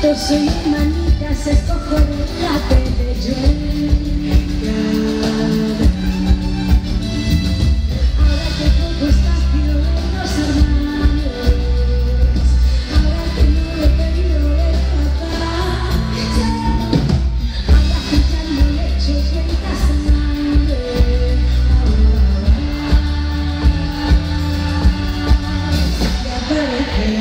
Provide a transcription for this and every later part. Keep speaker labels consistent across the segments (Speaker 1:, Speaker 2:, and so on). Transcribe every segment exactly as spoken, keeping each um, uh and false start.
Speaker 1: Yo soy humanita, se escojo de la televisión. Ahora que poco espacio en los hermanos, ahora que no dependo de papá, ahora que ya no le echo cuentas a nadie. Ya parece.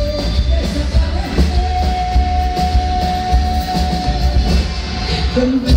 Speaker 1: From